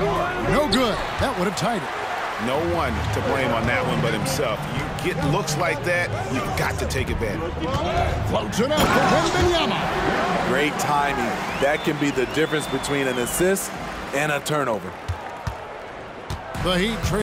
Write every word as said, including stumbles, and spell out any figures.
No good. That would have tied it. No one to blame on that one but himself. You get looks like that, you've got to take advantage. Floats it out for Wembanyama. Great timing. That can be the difference between an assist and a turnover. The Heat trade.